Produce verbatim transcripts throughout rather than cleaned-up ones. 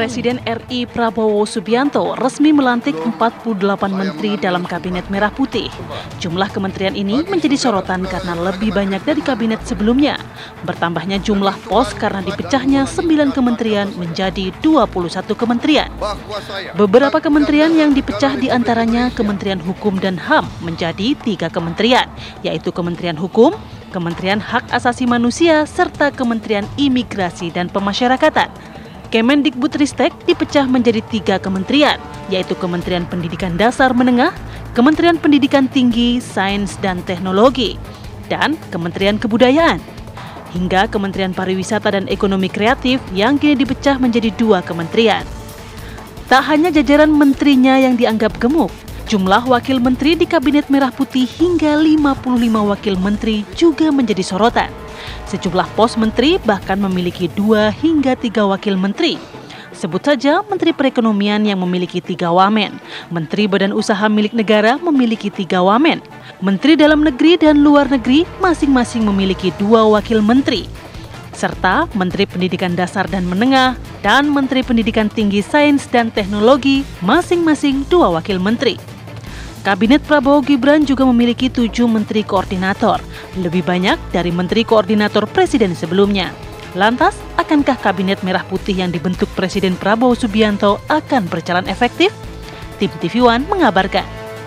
Presiden R I Prabowo Subianto resmi melantik empat puluh delapan menteri dalam Kabinet Merah Putih. Jumlah kementerian ini menjadi sorotan karena lebih banyak dari kabinet sebelumnya. Bertambahnya jumlah pos karena dipecahnya sembilan kementerian menjadi dua puluh satu kementerian. Beberapa kementerian yang dipecah diantaranya Kementerian Hukum dan H A M menjadi tiga kementerian, yaitu Kementerian Hukum, Kementerian Hak Asasi Manusia, serta Kementerian Imigrasi dan Pemasyarakatan. Kemendikbudristek dipecah menjadi tiga kementerian, yaitu Kementerian Pendidikan Dasar Menengah, Kementerian Pendidikan Tinggi, Sains dan Teknologi, dan Kementerian Kebudayaan. Hingga Kementerian Pariwisata dan Ekonomi Kreatif yang kini dipecah menjadi dua kementerian. Tak hanya jajaran menterinya yang dianggap gemuk, jumlah wakil menteri di Kabinet Merah Putih hingga lima puluh lima wakil menteri juga menjadi sorotan. Sejumlah pos menteri bahkan memiliki dua hingga tiga wakil menteri. Sebut saja Menteri Perekonomian yang memiliki tiga wamen, Menteri Badan Usaha Milik Negara memiliki tiga wamen, Menteri Dalam Negeri dan Luar Negeri masing-masing memiliki dua wakil menteri, serta Menteri Pendidikan Dasar dan Menengah dan Menteri Pendidikan Tinggi Sains dan Teknologi masing-masing dua wakil menteri. Kabinet Prabowo Gibran juga memiliki tujuh menteri koordinator, lebih banyak dari menteri koordinator presiden sebelumnya. Lantas, akankah Kabinet Merah Putih yang dibentuk Presiden Prabowo Subianto akan berjalan efektif? Tim T V One mengabarkan.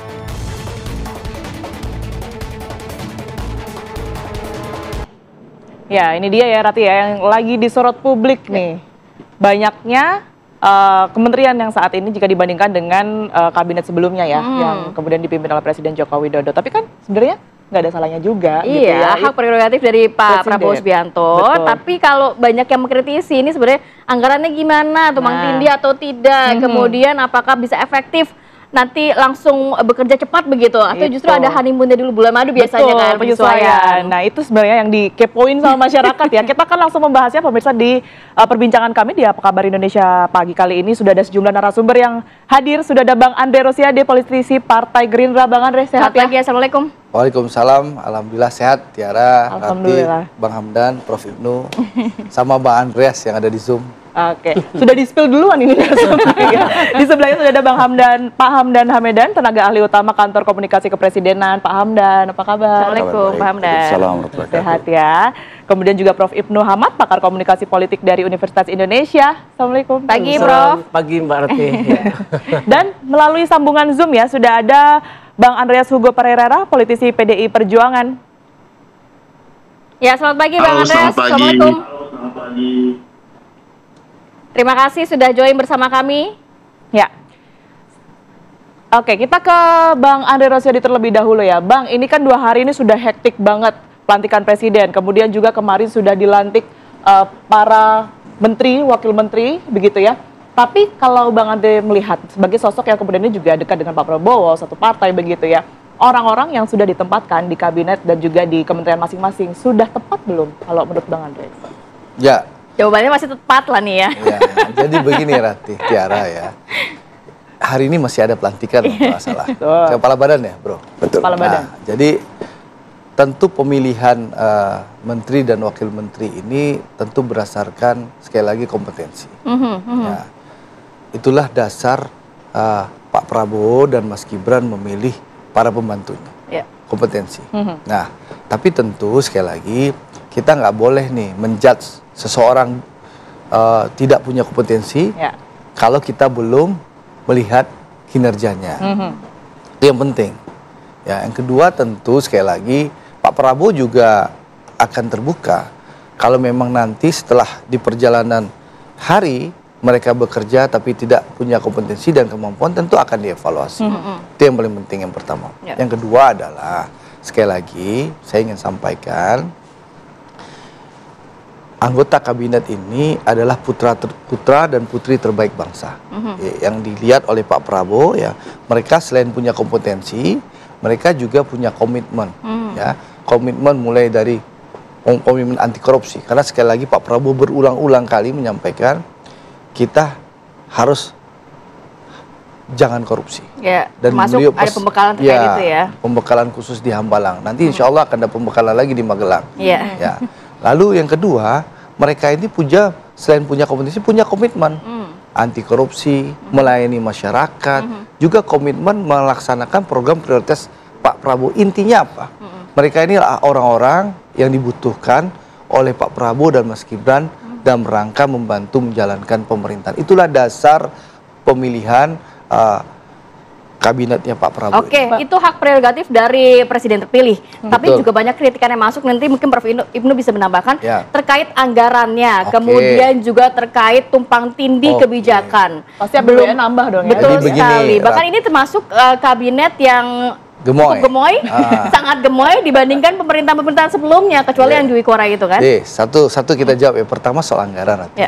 Ya, ini dia ya Rati ya, yang lagi disorot publik nih. Banyaknya Uh, kementerian yang saat ini jika dibandingkan dengan uh, kabinet sebelumnya ya, hmm. yang kemudian dipimpin oleh Presiden Joko Widodo. Tapi kan sebenarnya nggak ada salahnya juga. Iya, gitu ya. hak prerogatif dari Pak Presiden. Prabowo Subianto. Betul. Tapi kalau banyak yang mengkritisi ini sebenarnya anggarannya gimana, tumpang nah. tindih atau tidak, hmm. kemudian apakah bisa efektif nanti langsung bekerja cepat begitu, atau itu. Justru ada honeymoonnya dulu bulan madu biasanya. Betul, kan penyesuaian. Nah itu sebenarnya yang dikepoin sama masyarakat ya. Kita akan langsung membahasnya pemirsa di uh, perbincangan kami di Apa Kabar Indonesia pagi kali ini. Sudah ada sejumlah narasumber yang hadir. Sudah ada Bang Andre Rosiade, politisi Partai Gerindra. Bang Andre, sehat ya? Pagi, Assalamualum. Waalaikumsalam, alhamdulillah sehat. Tiara, Rati, Bang Hamdan, Prof Ibnu, sama Bang Andreas yang ada di Zoom. Oke, sudah di-spill duluan ini. Ya. Di sebelahnya sudah ada Bang Hamdan, Pak Hamdan Hamedan, tenaga ahli utama Kantor Komunikasi Kepresidenan. Pak Hamdan, apa kabar? Assalamualaikum, Pak Hamdan. Assalamualaikum. Sehat ya. Kemudian juga Prof Ibnu Hamad, pakar komunikasi politik dari Universitas Indonesia. Assalamualaikum. Pagi, Prof. Pagi, Mbak Rati. Dan melalui sambungan Zoom ya, sudah ada Bang Andreas Hugo Pereira, politisi P D I Perjuangan. Ya, selamat pagi Bang Halo, Andreas. Selamat pagi. Assalamualaikum. Halo, selamat pagi. Terima kasih sudah join bersama kami. Ya. Oke, kita ke Bang Andre Rosiade terlebih dahulu ya. Bang, ini kan dua hari ini sudah hektik banget pelantikan presiden. Kemudian juga kemarin sudah dilantik uh, para menteri, wakil menteri, begitu ya. Tapi kalau Bang Andre melihat sebagai sosok yang kemudian ini juga dekat dengan Pak Prabowo, satu partai begitu ya. Orang-orang yang sudah ditempatkan di kabinet dan juga di kementerian masing-masing sudah tepat belum kalau menurut Bang Andre? Ya. Jawabannya masih tepat lah nih ya. Ya, jadi begini Rati, Tiara ya. Hari ini masih ada pelantikan kalau nggak salah. Kepala badan ya, Bro? Betul. Kepala badan. Nah, jadi tentu pemilihan uh, menteri dan wakil menteri ini tentu berdasarkan sekali lagi kompetensi. Mm-hmm, mm-hmm. Ya, itulah dasar uh, Pak Prabowo dan Mas Gibran memilih para pembantunya. Yeah. Kompetensi. Mm-hmm. Nah, tapi tentu sekali lagi kita nggak boleh nih menjudge seseorang uh, tidak punya kompetensi ya. Kalau kita belum melihat kinerjanya. Mm-hmm. Itu yang penting. Ya, yang kedua tentu sekali lagi Pak Prabowo juga akan terbuka kalau memang nanti setelah di perjalanan hari mereka bekerja tapi tidak punya kompetensi dan kemampuan, tentu akan dievaluasi. Mm-hmm. Itu yang paling penting yang pertama. Ya. Yang kedua adalah sekali lagi saya ingin sampaikan, anggota kabinet ini adalah putra ter, putra dan putri terbaik bangsa. Mm-hmm. ya, yang dilihat oleh Pak Prabowo ya, mereka selain punya kompetensi, mereka juga punya komitmen. Mm. Ya, komitmen mulai dari komitmen anti korupsi. Karena sekali lagi Pak Prabowo berulang-ulang kali menyampaikan kita harus jangan korupsi. Ya, dan termasuk ada pembekalan terkait ya, itu ya. Pembekalan khusus di Hambalang. Nanti insya Allah akan ada pembekalan lagi di Magelang. Iya. Ya. Lalu yang kedua, mereka ini punya selain punya kompetensi, punya komitmen. Hmm. anti korupsi, melayani masyarakat, juga komitmen melaksanakan program prioritas Pak Prabowo. Intinya apa? Mereka ini orang-orang yang dibutuhkan oleh Pak Prabowo dan Mas Gibran dalam rangka membantu menjalankan pemerintahan. Itulah dasar pemilihan uh, kabinetnya Pak Prabowo. Oke, ini. Itu hak prerogatif dari presiden terpilih. Hmm. Tapi juga banyak kritikan yang masuk, nanti mungkin Prof Ibnu bisa menambahkan, ya. Terkait anggarannya, okay. Kemudian juga terkait tumpang tindih okay. kebijakan. Pasti belum nambah dong ya. Betul Jadi sekali. Begini, bahkan ini termasuk uh, kabinet yang gemoy, gemoy ah. sangat gemoy dibandingkan pemerintahan-pemerintahan sebelumnya, kecuali yeah. yang Jui Korea itu kan. Eh, satu, satu kita jawab ya. Pertama soal anggaran. Ya.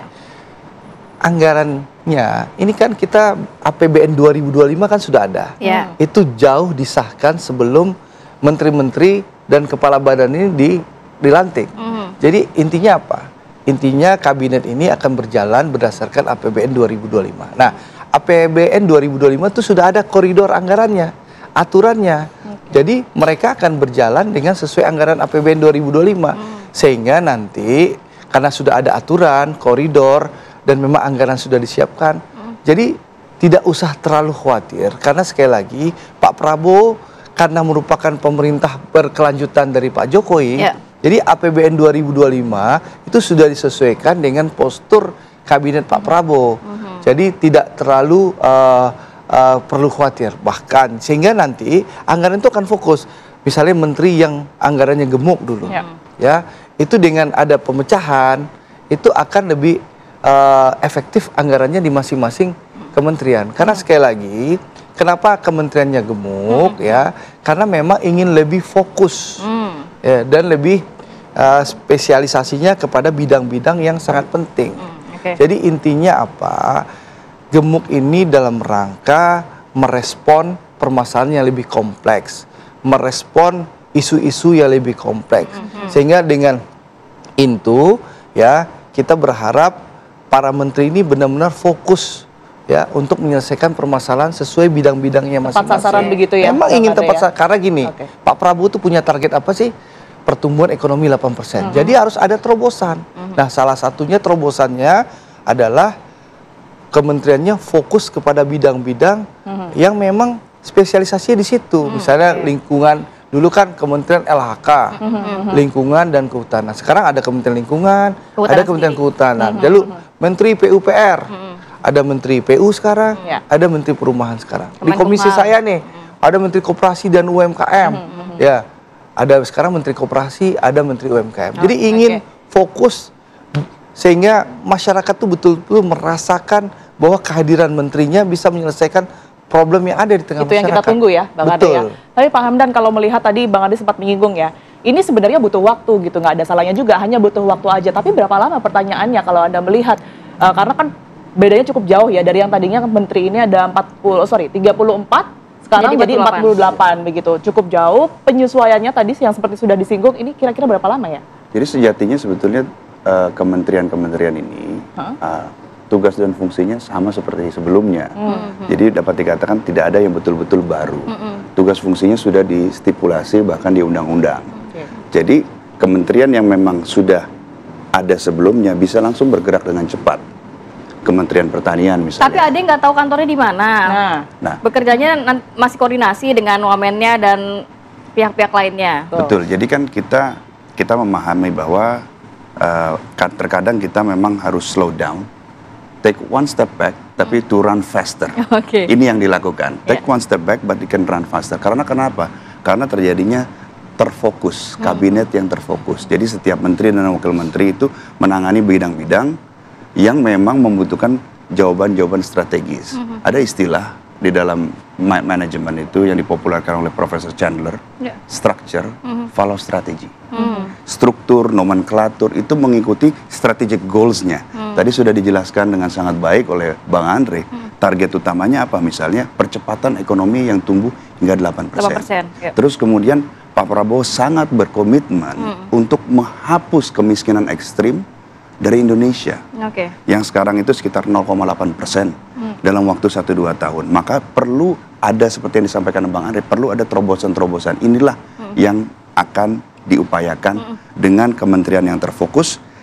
Anggarannya, ini kan kita A P B N dua ribu dua puluh lima kan sudah ada. Yeah. Itu jauh disahkan sebelum menteri-menteri dan kepala badan ini di, dilantik. Mm. Jadi intinya apa? Intinya kabinet ini akan berjalan berdasarkan A P B N dua ribu dua puluh lima. Nah, A P B N dua ribu dua puluh lima itu sudah ada koridor anggarannya, aturannya. Okay. Jadi mereka akan berjalan dengan sesuai anggaran A P B N dua ribu dua puluh lima. Mm. Sehingga nanti karena sudah ada aturan, koridor, dan memang anggaran sudah disiapkan. Hmm. Jadi tidak usah terlalu khawatir. Karena sekali lagi Pak Prabowo karena merupakan pemerintah berkelanjutan dari Pak Jokowi. Yeah. Jadi A P B N dua ribu dua puluh lima itu sudah disesuaikan dengan postur kabinet Pak Prabowo. Hmm. Jadi tidak terlalu uh, uh, perlu khawatir. Bahkan sehingga nanti anggaran itu akan fokus. Misalnya menteri yang anggarannya gemuk dulu. Yeah. Ya, itu dengan ada pemecahan itu akan lebih Uh, efektif anggarannya di masing-masing kementerian. Karena sekali lagi, kenapa kementeriannya gemuk hmm. ya? Karena memang ingin lebih fokus hmm. ya, dan lebih uh, spesialisasinya kepada bidang-bidang yang sangat penting. Hmm. Okay. Jadi intinya apa? Gemuk ini dalam rangka merespon permasalahan yang lebih kompleks, merespon isu-isu yang lebih kompleks. Hmm. Sehingga dengan itu ya kita berharap para menteri ini benar-benar fokus ya untuk menyelesaikan permasalahan sesuai bidang-bidangnya masing-masing. Tepat sasaran begitu ya. Memang ingin tepat sasaran, ya? Karena gini, okay. Pak Prabowo tuh punya target apa sih? Pertumbuhan ekonomi delapan persen. Uh-huh. Jadi harus ada terobosan. Uh-huh. Nah, salah satunya terobosannya adalah kementeriannya fokus kepada bidang-bidang uh-huh. yang memang spesialisasinya di situ. Uh-huh. Misalnya okay. lingkungan. Dulu kan Kementerian L H K, mm-hmm. lingkungan dan kehutanan. Sekarang ada Kementerian Lingkungan, kehutanan ada Kementerian sendiri. Kehutanan. Mm-hmm. Lalu Menteri P U P R, mm-hmm. ada Menteri P U sekarang, mm-hmm. ada Menteri Perumahan sekarang. Kemenkumham. Di komisi saya nih, mm-hmm. ada Menteri Koperasi dan U M K M. Mm-hmm. Ya, ada sekarang Menteri Koperasi, ada Menteri U M K M. Oh, jadi ingin okay. fokus sehingga masyarakat tuh betul-betul merasakan bahwa kehadiran menterinya bisa menyelesaikan problem yang ada di tengah itu masyarakat. Itu yang kita tunggu ya, Bang Ade ya. Tapi Pak Hamdan kalau melihat tadi Bang Ade sempat menyinggung ya, ini sebenarnya butuh waktu gitu, nggak ada salahnya juga, hanya butuh waktu aja. Tapi berapa lama pertanyaannya kalau Anda melihat, uh, karena kan bedanya cukup jauh ya, dari yang tadinya menteri ini ada empat puluh, sorry, tiga puluh empat, sekarang jadi, jadi empat puluh delapan begitu. Cukup jauh, penyesuaiannya tadi yang seperti sudah disinggung, ini kira-kira berapa lama ya? Jadi sejatinya sebetulnya uh, kementerian-kementerian ini, huh? uh, tugas dan fungsinya sama seperti sebelumnya. Mm-hmm. Jadi dapat dikatakan tidak ada yang betul-betul baru. Mm-hmm. Tugas fungsinya sudah distipulasi bahkan di undang-undang. Okay. Jadi kementerian yang memang sudah ada sebelumnya bisa langsung bergerak dengan cepat. Kementerian Pertanian misalnya. Tapi ada yang nggak tahu kantornya di mana. Nah, nah. Bekerjanya masih koordinasi dengan wamennya dan pihak-pihak lainnya. Betul. Jadi kan kita kita memahami bahwa uh, terkadang kita memang harus slow down. Take one step back, tapi to run faster. Okay. Ini yang dilakukan. Take yeah. one step back, but you can run faster. Karena kenapa? Karena terjadinya terfokus, kabinet hmm. yang terfokus. Jadi setiap menteri dan wakil menteri itu menangani bidang-bidang yang memang membutuhkan jawaban-jawaban strategis. Hmm. Ada istilah di dalam manajemen itu yang dipopulerkan oleh Profesor Chandler, yeah. structure, hmm. follow strategy. Hmm. Struktur, nomenklatur itu mengikuti strategic goals-nya. Hmm. Tadi sudah dijelaskan dengan sangat baik oleh Bang Andre. Hmm. Target utamanya apa? Misalnya percepatan ekonomi yang tumbuh hingga delapan persen. Yep. Terus kemudian Pak Prabowo sangat berkomitmen hmm. untuk menghapus kemiskinan ekstrim dari Indonesia. Okay. Yang sekarang itu sekitar nol koma delapan persen hmm. dalam waktu satu sampai dua tahun. Maka perlu ada seperti yang disampaikan Bang Andre, perlu ada terobosan-terobosan. Inilah hmm. yang akan diupayakan mm-hmm. dengan kementerian yang terfokus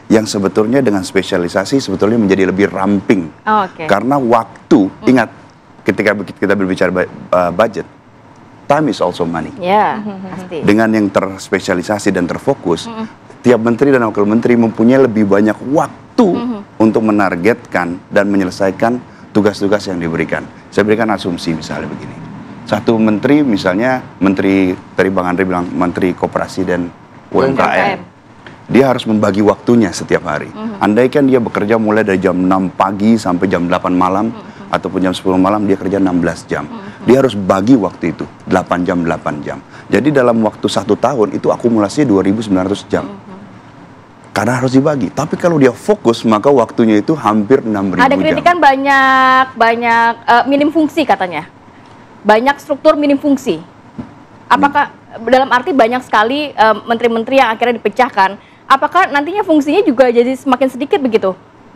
yang sebetulnya dengan spesialisasi sebetulnya menjadi lebih ramping. Oh, okay. Karena waktu, hmm. ingat ketika kita berbicara uh, budget, time is also money. Ya, yeah, pasti. Dengan yang terspesialisasi dan terfokus, hmm. tiap menteri dan wakil menteri mempunyai lebih banyak waktu hmm. untuk menargetkan dan menyelesaikan tugas-tugas yang diberikan. Saya berikan asumsi misalnya begini. Satu menteri misalnya, menteri, tadi Bang Andre bilang menteri koperasi dan U M K M. Dia harus membagi waktunya setiap hari. Uh-huh. Andaikan dia bekerja mulai dari jam enam pagi sampai jam delapan malam, uh-huh. ataupun jam sepuluh malam, dia kerja enam belas jam. Uh-huh. Dia harus bagi waktu itu, delapan jam, delapan jam. Jadi dalam waktu satu tahun, itu akumulasi dua ribu sembilan ratus jam. Uh-huh. Karena harus dibagi. Tapi kalau dia fokus, maka waktunya itu hampir enam ribu jam. Ada kritikan banyak, banyak uh, minim fungsi katanya. Banyak struktur minim fungsi. Apakah hmm. dalam arti banyak sekali uh, menteri-menteri yang akhirnya dipecahkan, apakah nantinya fungsinya juga jadi semakin sedikit begitu?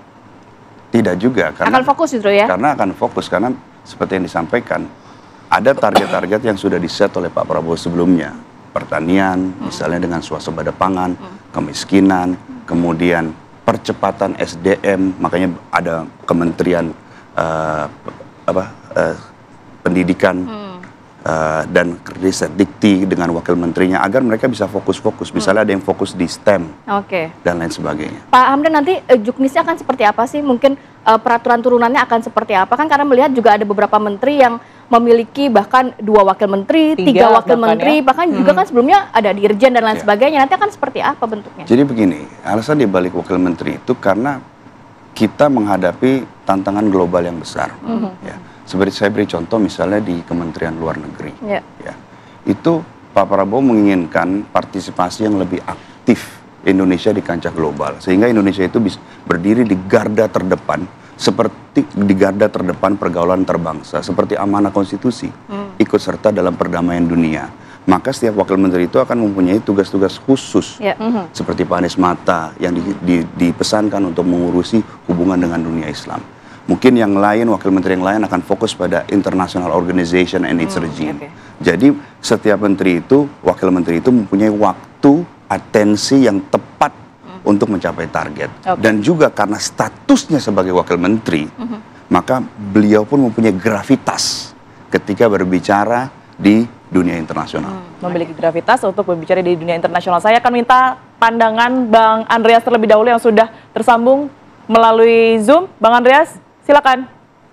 Tidak juga. Karena, akan fokus justru ya? Karena akan fokus, karena seperti yang disampaikan, ada target-target yang sudah diset oleh Pak Prabowo sebelumnya. Pertanian, hmm. misalnya dengan swasembada pangan, hmm. kemiskinan, kemudian percepatan S D M, makanya ada kementerian uh, apa, uh, pendidikan, hmm. Uh, dan riset dikti dengan wakil menterinya agar mereka bisa fokus-fokus. Misalnya hmm. ada yang fokus di STEM okay. dan lain sebagainya. Pak Hamdan, nanti uh, juknisnya akan seperti apa sih? Mungkin uh, peraturan turunannya akan seperti apa? Kan karena melihat juga ada beberapa menteri yang memiliki bahkan dua wakil menteri, tiga, tiga wakil bahkan menteri, ya? bahkan hmm. juga kan sebelumnya ada dirjen dan lain ya. sebagainya. Nanti akan seperti apa bentuknya? Jadi begini, alasan dibalik wakil menteri itu karena kita menghadapi tantangan global yang besar. Hmm. Ya. Seperti saya beri contoh misalnya di Kementerian Luar Negeri, yeah. ya, itu Pak Prabowo menginginkan partisipasi yang lebih aktif Indonesia di kancah global, sehingga Indonesia itu bisa berdiri di garda terdepan, seperti di garda terdepan pergaulan terbangsa, seperti amanah konstitusi, mm. ikut serta dalam perdamaian dunia. Maka setiap wakil menteri itu akan mempunyai tugas-tugas khusus, yeah. mm-hmm. seperti Pak Anies Mata yang di, di, dipesankan untuk mengurusi hubungan dengan dunia Islam. Mungkin yang lain, wakil menteri yang lain akan fokus pada international organization and its hmm, regime. Okay. Jadi setiap menteri itu, wakil menteri itu mempunyai waktu, atensi yang tepat hmm. untuk mencapai target. Okay. Dan juga karena statusnya sebagai wakil menteri, hmm. maka beliau pun mempunyai gravitas ketika berbicara di dunia internasional. Hmm. Memiliki gravitas untuk berbicara di dunia internasional. Saya akan minta pandangan Bang Andreas terlebih dahulu yang sudah tersambung melalui Zoom. Bang Andreas, silakan.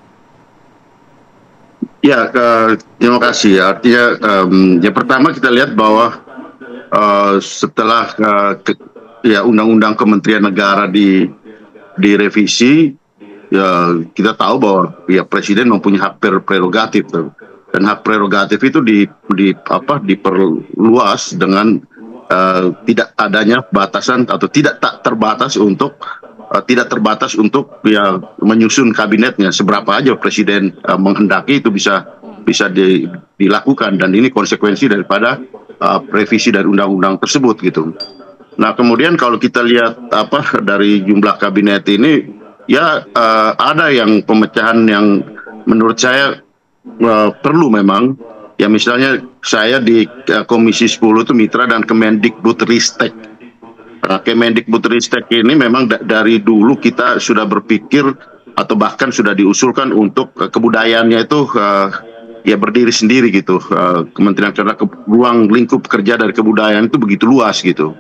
Ya, uh, terima kasih. Artinya, um, yang pertama kita lihat bahwa uh, setelah uh, ke, ya undang-undang Kementerian Negara di direvisi, ya kita tahu bahwa ya Presiden mempunyai hak prerogatif, dan hak prerogatif itu di, di apa diperluas dengan uh, tidak adanya batasan atau tidak tak terbatas untuk Uh, tidak terbatas untuk ya menyusun kabinetnya. Seberapa aja Presiden uh, menghendaki itu bisa bisa di, dilakukan, dan ini konsekuensi daripada uh, revisi dari undang-undang tersebut gitu. Nah, kemudian kalau kita lihat apa dari jumlah kabinet ini, ya uh, ada yang pemecahan yang menurut saya uh, perlu memang. Ya misalnya saya di uh, Komisi sepuluh itu mitra dan Kemendikbudristek. Kemendikbudristek ini memang da dari dulu kita sudah berpikir atau bahkan sudah diusulkan untuk uh, kebudayaannya itu uh, ya berdiri sendiri gitu. Uh, Kementerian, karena ke ruang lingkup kerja dari kebudayaan itu begitu luas gitu.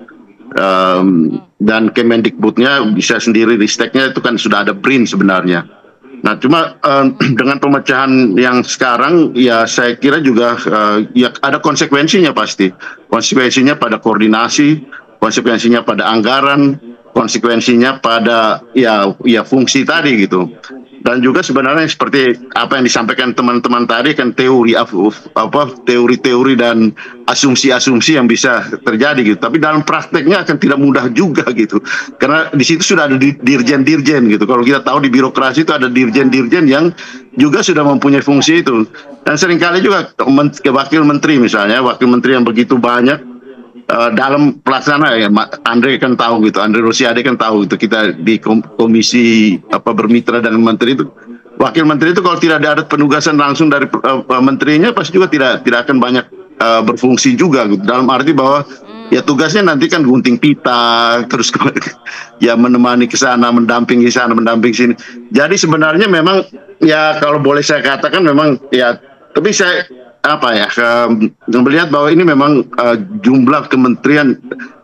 Um, dan Kemendikbudnya bisa sendiri, risteknya itu kan sudah ada B R I N sebenarnya. Nah, cuma uh, dengan pemecahan yang sekarang ya saya kira juga uh, ya ada konsekuensinya pasti. Konsekuensinya pada koordinasi, konsekuensinya pada anggaran, konsekuensinya pada ya ya fungsi tadi gitu. Dan juga sebenarnya seperti apa yang disampaikan teman-teman tadi kan teori apa teori-teori dan asumsi-asumsi yang bisa terjadi gitu. Tapi dalam prakteknya akan tidak mudah juga gitu. Karena di situ sudah ada dirjen-dirjen gitu. Kalau kita tahu di birokrasi itu ada dirjen-dirjen yang juga sudah mempunyai fungsi itu. Dan seringkali juga wakil menteri misalnya, wakil menteri yang begitu banyak Uh, dalam pelaksana ya, Andre kan tahu gitu, Andre Rosiade kan tahu gitu, kita di komisi apa bermitra dengan menteri itu, wakil menteri itu kalau tidak ada penugasan langsung dari uh, menterinya pasti juga tidak tidak akan banyak uh, berfungsi juga gitu. Dalam arti bahwa Ya tugasnya nanti kan gunting pita, terus ya menemani ke sana, mendampingi sana, mendampingi sini. Jadi sebenarnya memang ya kalau boleh saya katakan memang ya, tapi saya apa ya ke, melihat bahwa ini memang uh, jumlah kementerian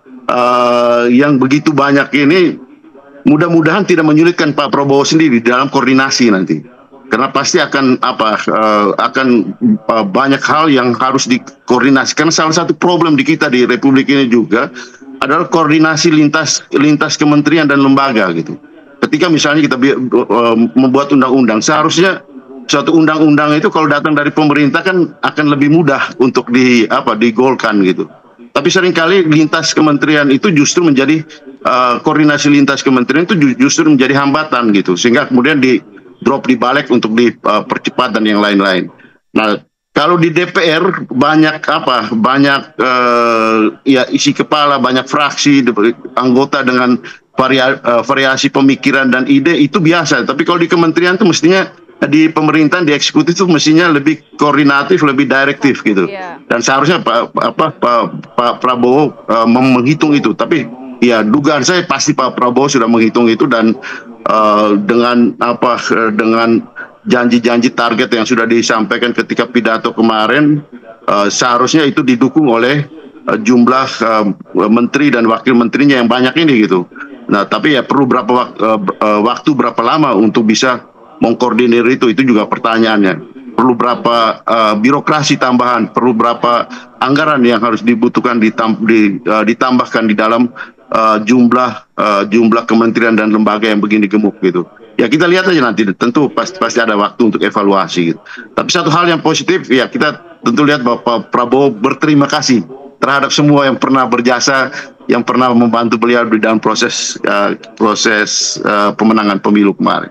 uh, yang begitu banyak ini mudah-mudahan tidak menyulitkan Pak Prabowo sendiri dalam koordinasi nanti. Karena pasti akan apa uh, akan uh, banyak hal yang harus dikoordinasikan. Salah satu problem di kita di Republik ini juga adalah koordinasi lintas lintas kementerian dan lembaga gitu. Ketika misalnya kita uh, membuat undang-undang, seharusnya suatu undang-undang itu kalau datang dari pemerintah kan akan lebih mudah untuk di apa digolkan gitu. Tapi seringkali lintas kementerian itu justru menjadi uh, koordinasi lintas kementerian itu justru menjadi hambatan gitu, sehingga kemudian di drop di balik untuk dipercepat uh, dan yang lain-lain. Nah, kalau di D P R banyak apa? Banyak uh, ya isi kepala, banyak fraksi, anggota dengan varia, uh, variasi pemikiran dan ide itu biasa. Tapi kalau di kementerian itu mestinya di pemerintahan, di eksekutif itu mestinya lebih koordinatif, lebih direktif gitu. Yeah. Dan seharusnya Pak apa Pak, Pak Prabowo uh, menghitung itu. Tapi ya dugaan saya pasti Pak Prabowo sudah menghitung itu dan Uh, dengan apa dengan janji-janji target yang sudah disampaikan ketika pidato kemarin, uh, seharusnya itu didukung oleh uh, jumlah uh, menteri dan wakil menterinya yang banyak ini gitu. Nah, tapi ya perlu berapa wak uh, uh, waktu berapa lama untuk bisa mengkoordinir itu, itu juga pertanyaannya. Perlu berapa uh, birokrasi tambahan, perlu berapa anggaran yang harus dibutuhkan ditam di, uh, ditambahkan di dalam Uh, jumlah uh, jumlah kementerian dan lembaga yang begini gemuk gitu. Ya kita lihat aja nanti, tentu pasti pasti ada waktu untuk evaluasi gitu. Tapi satu hal yang positif ya kita tentu lihat bahwa Pak Prabowo berterima kasih terhadap semua yang pernah berjasa, yang pernah membantu beliau di dalam proses uh, proses uh, pemenangan pemilu kemarin.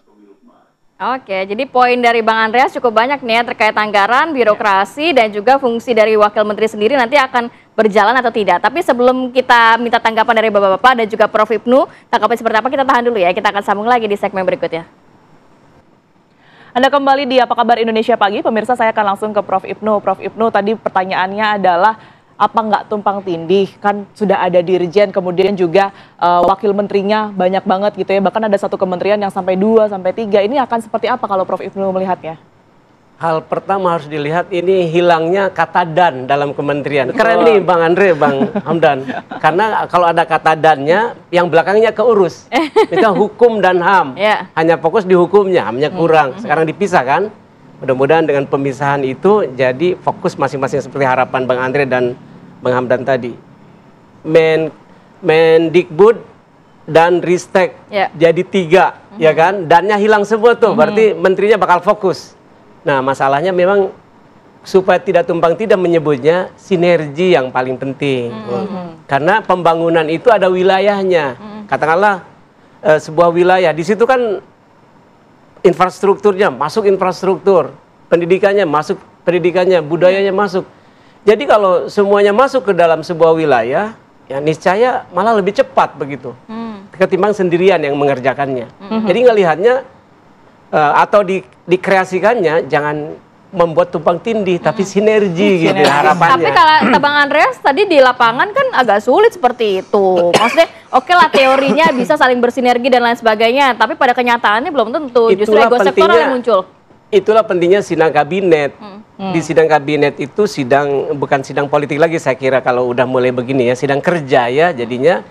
Oke, jadi poin dari Bang Andreas cukup banyak nih ya terkait anggaran, birokrasi, dan juga fungsi dari Wakil Menteri sendiri nanti akan berjalan atau tidak. Tapi sebelum kita minta tanggapan dari Bapak-Bapak dan juga Prof Ibnu, tanggapan seperti apa kita tahan dulu ya, kita akan sambung lagi di segmen berikutnya. Anda kembali di Apa Kabar Indonesia Pagi, pemirsa saya akan langsung ke Prof Ibnu. Prof Ibnu, tadi pertanyaannya adalah apa nggak tumpang tindih, kan sudah ada dirjen, kemudian juga uh, wakil menterinya banyak banget gitu ya, bahkan ada satu kementerian yang sampai dua, sampai tiga, ini akan seperti apa kalau Prof Ibnu melihatnya? Hal pertama harus dilihat ini hilangnya kata dan dalam kementerian. Keren nih Bang Andre, Bang Hamdan, karena kalau ada kata dannya, yang belakangnya keurus, itu hukum dan H A M, yeah. Hanya fokus di hukumnya, H A M-nya kurang, sekarang dipisah kan? Mudah-mudahan dengan pemisahan itu jadi fokus masing-masing seperti harapan Bang Andre dan Bang Hamdan tadi. Men Mendikbud dan Ristek yeah. jadi tiga, mm-hmm. ya kan? Dannya hilang semua tuh, mm-hmm. berarti menterinya bakal fokus. Nah, masalahnya memang supaya tidak tumpang tidak menyebutnya sinergi yang paling penting. Mm-hmm. Karena pembangunan itu ada wilayahnya. Mm-hmm. Katakanlah eh, sebuah wilayah, di situ kan infrastrukturnya masuk infrastruktur, pendidikannya masuk pendidikannya, budayanya masuk. Jadi kalau semuanya masuk ke dalam sebuah wilayah, ya niscaya malah lebih cepat begitu, hmm. ketimbang sendirian yang mengerjakannya. Hmm. Jadi ngelihatnya uh, atau di, dikreasikannya jangan membuat tumpang tindih, hmm. tapi sinergi gitu harapannya. Tapi kalau Bang Andreas tadi di lapangan kan agak sulit seperti itu. Maksudnya oke okay lah teorinya bisa saling bersinergi dan lain sebagainya, tapi pada kenyataannya belum tentu. Justru ego sektoral yang muncul. Itulah pentingnya sidang kabinet. Hmm. Hmm. Di sidang kabinet itu sidang bukan sidang politik lagi saya kira kalau udah mulai begini ya, sidang kerja ya jadinya.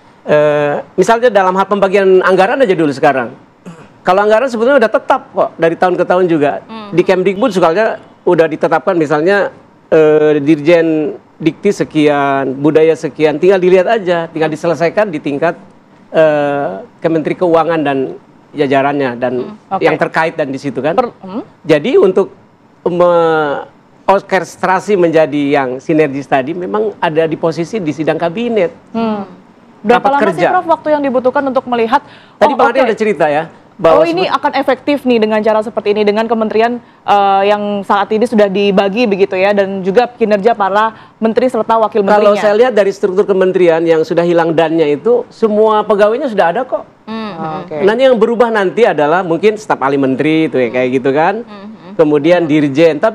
E, misalnya dalam hal pembagian anggaran aja dulu sekarang. Kalau anggaran sebetulnya udah tetap kok dari tahun ke tahun juga. Hmm. Di Kemdikbud soalnya udah ditetapkan misalnya e, Dirjen Dikti sekian, budaya sekian, tinggal dilihat aja, tinggal diselesaikan di tingkat e, Kementerian Keuangan dan jajarannya dan hmm. okay. yang terkait dan di situ kan. Per, hmm? Jadi untuk orkestrasi menjadi yang sinergis tadi memang ada di posisi di sidang kabinet. Hmm. Berapa lama kerja. sih Prof waktu yang dibutuhkan untuk melihat? Tadi oh, Bang Andre okay. ada cerita ya. Bahwa oh ini akan efektif nih dengan cara seperti ini dengan kementerian uh, yang saat ini sudah dibagi begitu ya, dan juga kinerja para menteri serta wakil menterinya. Kalau saya lihat dari struktur kementerian yang sudah hilang dannya itu semua pegawainya sudah ada kok. Hmm. Okay. Nanti yang berubah nanti adalah mungkin staf ahli menteri itu ya kayak gitu kan. Hmm. Kemudian dirjen, tapi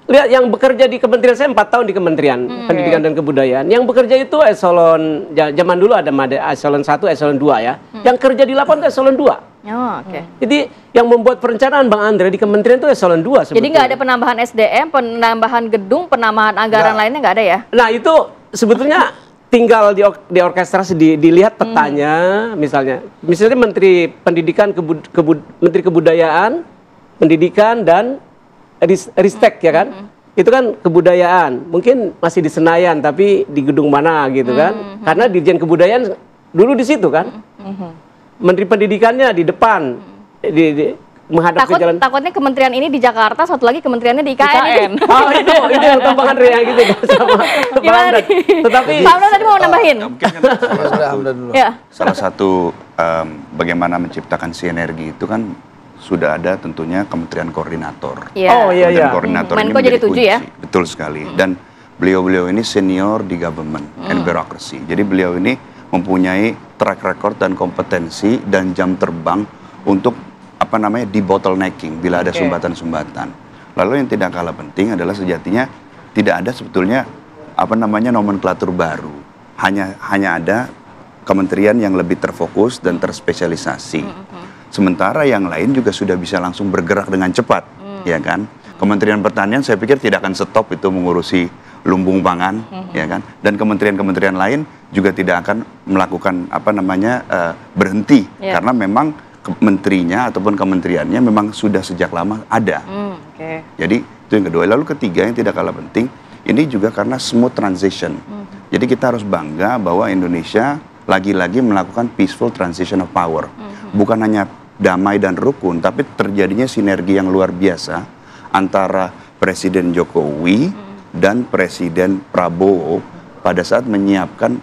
lihat yang bekerja di kementerian, saya empat tahun di Kementerian hmm. Pendidikan dan Kebudayaan. Yang bekerja itu eselon, zaman dulu ada eselon satu, eselon dua ya. Hmm. Yang kerja di lapangan itu eselon dua. Oh, oke. Okay. Jadi yang membuat perencanaan Bang Andre di kementerian itu eselon dua sebetulnya. Jadi nggak ada penambahan S D M, penambahan gedung, penambahan anggaran nah. lainnya nggak ada ya? Nah itu sebetulnya tinggal di, di orkestrasi, di, dilihat petanya hmm. misalnya. Misalnya Menteri Pendidikan, Kebud, Kebud, Menteri Kebudayaan, Pendidikan dan Ristek ya kan, mm-hmm. itu kan kebudayaan, mungkin masih di Senayan tapi di gedung mana gitu kan, mm-hmm. karena Dirjen Kebudayaan dulu di situ kan, mm-hmm. Menteri Pendidikannya di depan, mm-hmm. di, di menghadap Takut, ke jalan. Takutnya kementerian ini di Jakarta, satu lagi kementeriannya di I K N. I K N. Oh itu, itu yang Bang Andre yang gitu sama Bang Andre. Tetapi Pak Hamdan tadi mau nambahin. Uh, mungkin kan salah satu, ya. salah satu um, bagaimana menciptakan sinergi itu kan sudah ada tentunya Kementerian Koordinator. Yeah. Oh iya iya. Koordinator hmm. ini Menko jadi tujuh ya? Betul sekali. Hmm. Dan beliau-beliau ini senior di government hmm. and bureaucracy. Jadi beliau ini mempunyai track record dan kompetensi dan jam terbang untuk apa namanya di bottlenecking bila ada sumbatan-sumbatan. Okay. Lalu yang tidak kalah penting adalah sejatinya tidak ada sebetulnya apa namanya nomenklatur baru. Hanya hanya ada kementerian yang lebih terfokus dan terspesialisasi. Hmm. Sementara yang lain juga sudah bisa langsung bergerak dengan cepat, hmm. ya kan? Kementerian Pertanian saya pikir tidak akan stop itu mengurusi lumbung pangan, hmm. ya kan? Dan kementerian-kementerian lain juga tidak akan melakukan apa namanya uh, berhenti, yeah. karena memang menterinya ataupun kementeriannya memang sudah sejak lama ada. Hmm. Okay. Jadi itu yang kedua. Lalu ketiga yang tidak kalah penting, ini juga karena smooth transition. Hmm. Jadi kita harus bangga bahwa Indonesia lagi-lagi melakukan peaceful transition of power, hmm. bukan hanya damai dan rukun, tapi terjadinya sinergi yang luar biasa antara Presiden Jokowi hmm. dan Presiden Prabowo pada saat menyiapkan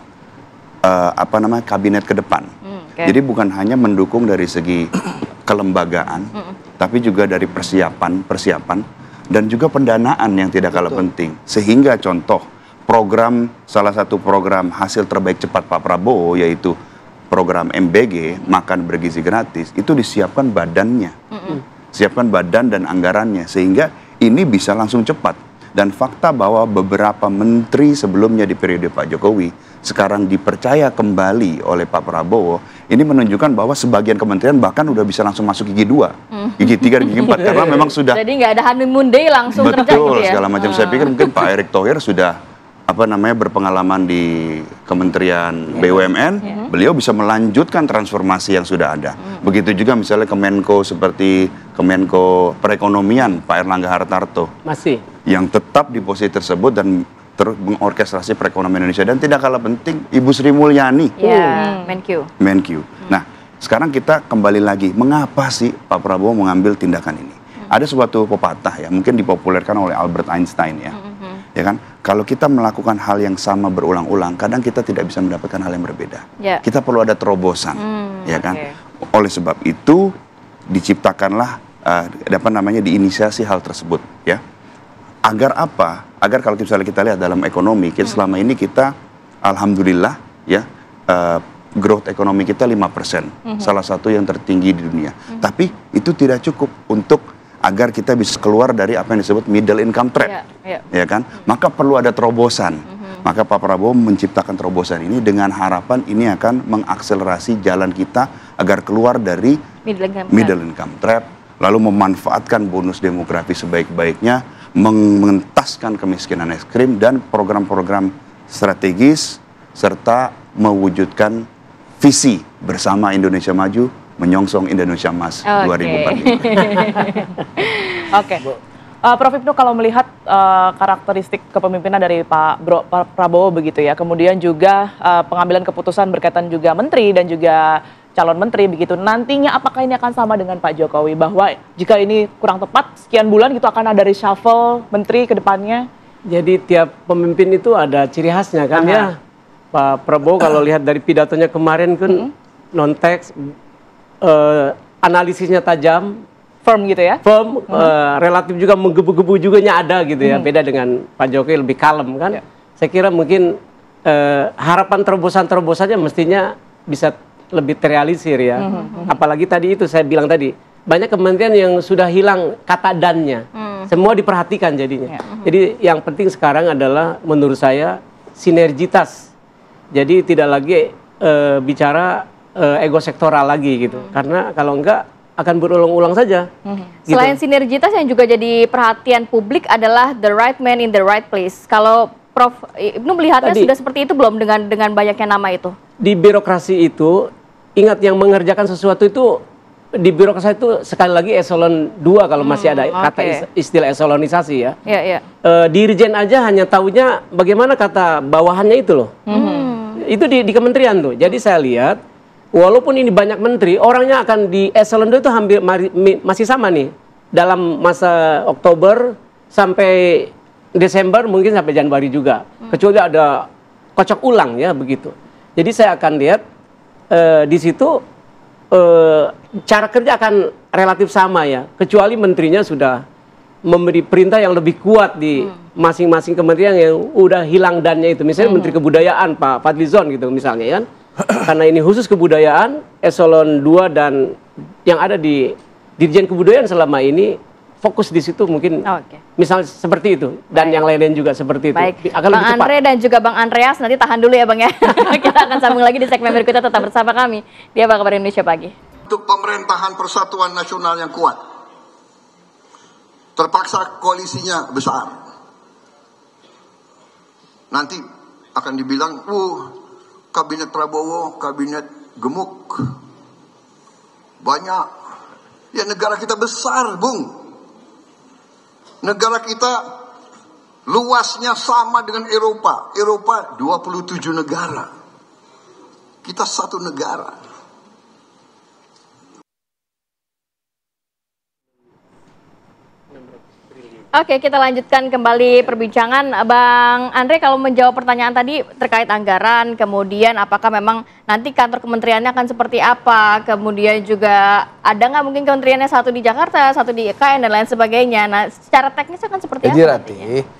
uh, apa namanya kabinet ke depan. Hmm, okay. Jadi bukan hanya mendukung dari segi kelembagaan, hmm. tapi juga dari persiapan, persiapan dan juga pendanaan yang tidak kalah penting. Sehingga contoh program salah satu program hasil terbaik cepat Pak Prabowo yaitu program M B G, makan bergizi gratis, itu disiapkan badannya. Mm-mm. Siapkan badan dan anggarannya, sehingga ini bisa langsung cepat. Dan fakta bahwa beberapa menteri sebelumnya di periode Pak Jokowi, sekarang dipercaya kembali oleh Pak Prabowo, ini menunjukkan bahwa sebagian kementerian bahkan udah bisa langsung masuk gigi dua, mm. gigi tiga, gigi empat, karena memang sudah... Jadi nggak ada honeymoon day langsung betul, kerja gitu ya? Betul, segala macam. Uh. Saya pikir mungkin Pak Erick Thohir sudah apa namanya berpengalaman di Kementerian B U M N, yeah. beliau bisa melanjutkan transformasi yang sudah ada. Mm. Begitu juga misalnya Kemenko seperti Kemenko Perekonomian Pak Erlangga Hartarto, masih yang tetap di posisi tersebut dan terus mengorkestrasi perekonomian Indonesia. Dan tidak kalah penting Ibu Sri Mulyani, yeah. Menq. Menq. Mm. Nah, sekarang kita kembali lagi, mengapa sih Pak Prabowo mengambil tindakan ini? Mm. Ada suatu pepatah ya, mungkin dipopulerkan oleh Albert Einstein ya. Mm. Ya kan, kalau kita melakukan hal yang sama berulang-ulang, kadang kita tidak bisa mendapatkan hal yang berbeda. Yeah. Kita perlu ada terobosan, hmm, ya kan. Okay. Oleh sebab itu diciptakanlah, uh, apa namanya, diinisiasi hal tersebut, ya. Agar apa? Agar kalau misalnya kita lihat dalam ekonomi, kita hmm. selama ini kita, alhamdulillah, ya, uh, growth ekonomi kita lima persen, hmm. salah satu yang tertinggi di dunia. Hmm. Tapi itu tidak cukup untuk agar kita bisa keluar dari apa yang disebut middle income trap, yeah, yeah. ya kan? Mm-hmm. Maka perlu ada terobosan. Mm-hmm. Maka Pak Prabowo menciptakan terobosan ini dengan harapan ini akan mengakselerasi jalan kita agar keluar dari middle income, middle income trap, lalu memanfaatkan bonus demografi sebaik-baiknya, mengentaskan kemiskinan ekstrim dan program-program strategis serta mewujudkan visi bersama Indonesia Maju menyongsong Indonesia Emas okay. dua ribu empat puluh lima. Oke. Uh, Prof Ibnu, kalau melihat uh, karakteristik kepemimpinan dari Pak, Bro, Pak Prabowo begitu ya, kemudian juga uh, pengambilan keputusan berkaitan juga menteri dan juga calon menteri begitu, nantinya apakah ini akan sama dengan Pak Jokowi bahwa jika ini kurang tepat sekian bulan gitu akan ada reshuffle menteri ke depannya? Jadi tiap pemimpin itu ada ciri khasnya kan. Aha. Ya. Pak Prabowo kalau lihat dari pidatonya kemarin kan mm-hmm. non-teks, Uh, analisisnya tajam, firm gitu ya, firm, hmm. uh, relatif juga menggebu-gebu juga ada gitu ya, hmm. beda dengan Pak Jokowi lebih kalem kan. Ya. Saya kira mungkin uh, harapan terobosan-terobosannya mestinya bisa lebih terrealisir ya. Hmm. Apalagi tadi itu saya bilang tadi banyak kementerian yang sudah hilang kata dannya. Hmm. Semua diperhatikan jadinya. Yeah. Jadi yang penting sekarang adalah menurut saya sinergitas. Jadi tidak lagi uh, bicara uh, ego sektoral lagi gitu. Hmm. Karena kalau enggak akan berulang-ulang saja. Hmm. Gitu. Selain sinergitas yang juga jadi perhatian publik adalah the right man in the right place. Kalau Prof Ibnu melihatnya Tadi, sudah seperti itu belum dengan dengan banyaknya nama itu? Di birokrasi itu, ingat yang mengerjakan sesuatu itu, di birokrasi itu sekali lagi eselon dua kalau hmm, masih ada okay. kata istilah eselonisasi ya. Ya, ya. E, dirjen aja hanya tahunya bagaimana kata bawahannya itu loh. Hmm. Itu di, di kementerian tuh. Jadi saya lihat, walaupun ini banyak menteri, orangnya akan di eselon dua itu hampir mari, masih sama nih. Dalam masa Oktober sampai Desember mungkin sampai Januari juga. Hmm. Kecuali ada kocok ulang ya begitu. Jadi saya akan lihat e, di situ Uh, cara kerja akan relatif sama ya, kecuali menterinya sudah memberi perintah yang lebih kuat di masing-masing hmm. kementerian yang udah hilang dannya itu. Misalnya hmm. Menteri Kebudayaan Pak Fadlizon gitu misalnya kan, karena ini khusus kebudayaan, eselon dua dan yang ada di Dirjen Kebudayaan selama ini fokus di situ mungkin oh, okay. misal seperti itu dan Baik. yang lain-lain juga seperti itu. Baik. Akan Bang lebih cepat. Andre dan juga Bang Andreas nanti tahan dulu ya Bang ya. Kita akan sambung lagi di segmen berikutnya, tetap bersama kami di Apa Kabar Indonesia Pagi. Untuk pemerintahan persatuan nasional yang kuat, terpaksa koalisinya besar. Nanti akan dibilang, uh, kabinet Prabowo, kabinet gemuk, banyak. Ya negara kita besar, Bung. Negara kita luasnya sama dengan Eropa. Eropa dua puluh tujuh negara. Kita satu negara. Oke, kita lanjutkan kembali perbincangan. Bang Andre, kalau menjawab pertanyaan tadi terkait anggaran, kemudian apakah memang nanti kantor kementeriannya akan seperti apa, kemudian juga ada nggak mungkin kementeriannya satu di Jakarta, satu di I K N, dan lain sebagainya. Nah, secara teknis akan seperti Jadi, apa? Rati,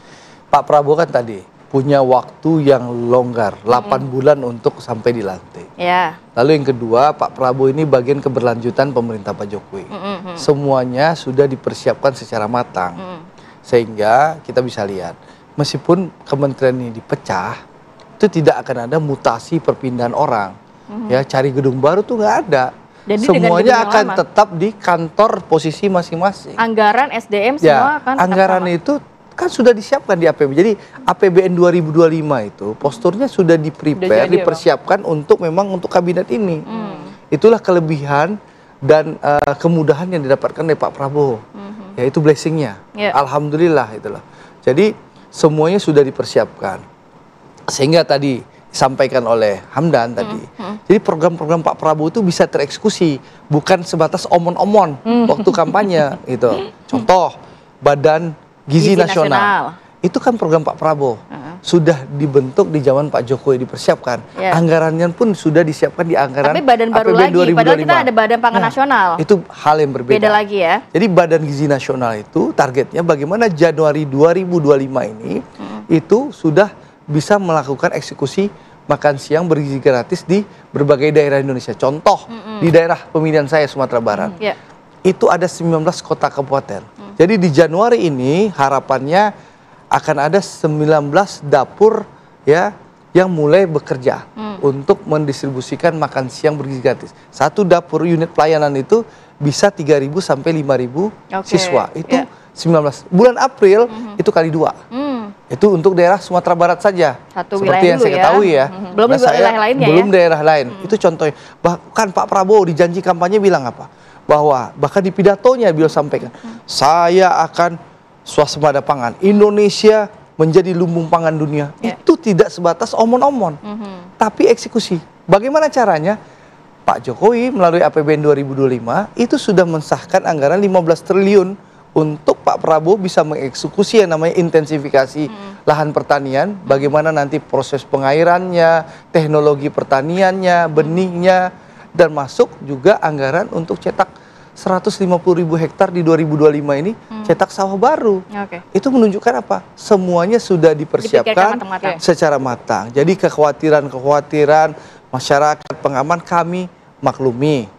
Pak Prabowo kan tadi punya waktu yang longgar, delapan hmm. bulan untuk sampai dilantik. Ya. Lalu yang kedua, Pak Prabowo ini bagian keberlanjutan pemerintah Pak Jokowi. Hmm, hmm. Semuanya sudah dipersiapkan secara matang. Hmm. Sehingga kita bisa lihat, meskipun kementerian ini dipecah, itu tidak akan ada mutasi perpindahan orang. Mm-hmm. Ya, cari gedung baru tuh nggak ada. Jadi semuanya akan lama. tetap di kantor posisi masing-masing. Anggaran S D M ya, semua kan anggaran sama. Itu kan sudah disiapkan di A P B. Jadi A P B N dua ribu dua puluh lima itu posturnya sudah di-prepare, dipersiapkan ya, untuk memang untuk kabinet ini. Mm. Itulah kelebihan dan uh, kemudahan yang didapatkan oleh Pak Prabowo. Mm. Ya itu blessingnya, yeah. Alhamdulillah itulah. Jadi semuanya sudah dipersiapkan. Sehingga tadi disampaikan oleh Hamdan tadi. Hmm. Jadi program-program Pak Prabowo itu bisa tereksekusi, bukan sebatas omon-omon hmm. waktu kampanye gitu. Contoh, Badan Gizi, Gizi Nasional. Nasional. Itu kan program Pak Prabowo. Uh-huh. Sudah dibentuk di zaman Pak Jokowi, dipersiapkan. Yeah. Anggarannya pun sudah disiapkan di anggaran Tapi badan baru lagi, dua ribu dua puluh lima. Padahal kita ada Badan Pangan nah, Nasional. Itu hal yang berbeda. Beda lagi ya. Jadi Badan Gizi Nasional itu targetnya bagaimana Januari dua ribu dua puluh lima ini hmm. itu sudah bisa melakukan eksekusi makan siang bergizi gratis di berbagai daerah Indonesia. Contoh, hmm. di daerah pemilihan saya Sumatera Barat. Hmm. Yeah. Itu ada sembilan belas kota kabupaten. Hmm. Jadi di Januari ini harapannya akan ada sembilan belas dapur ya yang mulai bekerja hmm. untuk mendistribusikan makan siang bergizi gratis. Satu dapur unit pelayanan itu bisa tiga ribu sampai lima ribu okay. siswa. Itu yeah. sembilan belas. Bulan April hmm. itu kali dua. Hmm. Itu untuk daerah Sumatera Barat saja. Satu seperti yang saya ya. ketahui ya. Hmm. Belum nah, daerah lainnya belum ya? daerah lain. Hmm. Itu contohnya. Bahkan Pak Prabowo di janji kampanye bilang apa? Bahwa bahkan di pidatonya beliau sampaikan, hmm. saya akan swasembada pangan, Indonesia menjadi lumbung pangan dunia. Yeah. Itu tidak sebatas omon-omon, mm-hmm. tapi eksekusi. Bagaimana caranya? Pak Jokowi melalui A P B N dua ribu dua puluh lima itu sudah mensahkan anggaran lima belas triliun untuk Pak Prabowo bisa mengeksekusi yang namanya intensifikasi mm. lahan pertanian. Bagaimana nanti proses pengairannya, teknologi pertaniannya, benihnya, dan masuk juga anggaran untuk cetak seratus lima puluh ribu hektar di dua ribu dua puluh lima ini hmm. cetak sawah baru. Okay. Itu menunjukkan apa? Semuanya sudah dipersiapkan matang-matang. Secara matang. Jadi kekhawatiran-kekhawatiran masyarakat pengaman kami maklumi. Hmm.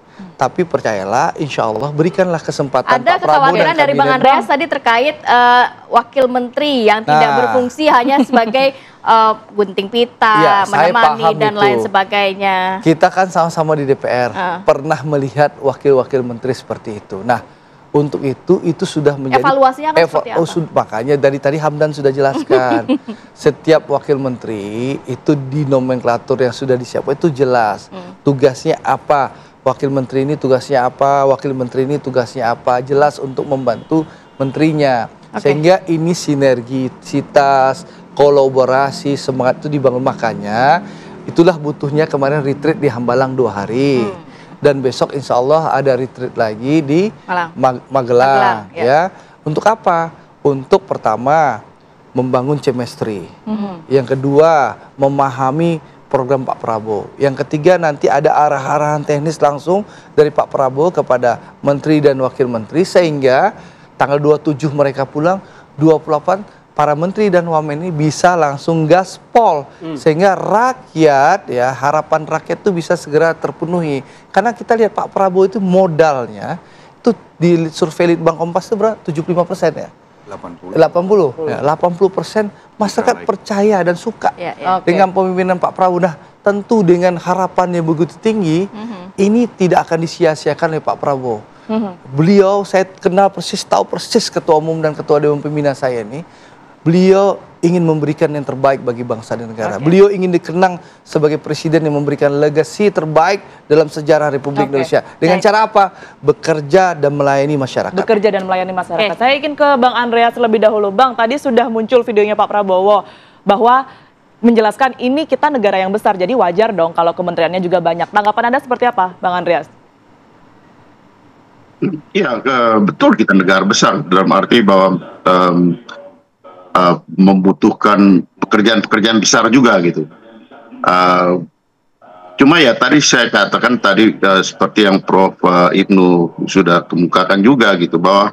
tapi percayalah, insya Allah berikanlah kesempatan Ada Pak Prabowo dan kekhawatiran dari Bang Andreas tadi terkait uh, wakil menteri yang tidak Nah. berfungsi hanya sebagai uh, gunting pita, Ya, saya menemani paham dan itu. lain sebagainya. Kita kan sama-sama di D P R Uh. pernah melihat wakil-wakil menteri seperti itu. Nah, untuk itu itu sudah menjadi Evaluasinya akan seperti apa? oh, sud- makanya dari tadi Hamdan sudah jelaskan. Setiap wakil menteri itu di nomenklatur yang sudah disiapkan itu jelas. Hmm. Tugasnya apa? Wakil menteri ini tugasnya apa? Wakil menteri ini tugasnya apa? Jelas untuk membantu menterinya. Oke. Sehingga ini sinergisitas, kolaborasi, semangat itu dibangun. Makanya itulah butuhnya kemarin retreat di Hambalang dua hari. Hmm. Dan besok insya Allah ada retreat lagi di Malang. Mag- Magelang, Magelang, ya. ya. Untuk apa? Untuk pertama membangun chemistry. Mhm. Yang kedua memahami program Pak Prabowo. Yang ketiga nanti ada arah-arahan teknis langsung dari Pak Prabowo kepada menteri dan wakil menteri sehingga tanggal dua puluh tujuh mereka pulang, dua puluh delapan para menteri dan wamen ini bisa langsung gaspol hmm. sehingga rakyat ya harapan rakyat itu bisa segera terpenuhi. Karena kita lihat Pak Prabowo itu modalnya itu di survei Litbang Kompas itu berapa? tujuh puluh lima persen ya. delapan puluh. delapan puluh. Ya, delapan puluh persen masyarakat percaya dan suka Ya, ya. Oke. dengan pemimpinan Pak Prabowo. Nah, tentu dengan harapannya begitu tinggi, Mhm. ini tidak akan disia-siakan oleh Pak Prabowo. Mhm. Beliau saya kenal persis, tahu persis ketua umum dan ketua dewan pembina saya ini. Beliau ingin memberikan yang terbaik bagi bangsa dan negara. Oke. Beliau ingin dikenang sebagai presiden yang memberikan legasi terbaik dalam sejarah Republik Oke. Indonesia. Dengan Baik. cara apa? Bekerja dan melayani masyarakat. Bekerja dan melayani masyarakat. Oke. Saya ingin ke Bang Andreas terlebih dahulu. Bang, tadi sudah muncul videonya Pak Prabowo bahwa menjelaskan ini kita negara yang besar, jadi wajar dong kalau kementeriannya juga banyak. Tanggapan Anda seperti apa, Bang Andreas? Ya, eh, betul kita negara besar dalam arti bahwa em, eh, membutuhkan pekerjaan-pekerjaan besar juga gitu. Eh, cuma ya tadi saya katakan tadi eh, seperti yang Prof eh, Ibnu sudah kemukakan juga gitu bahwa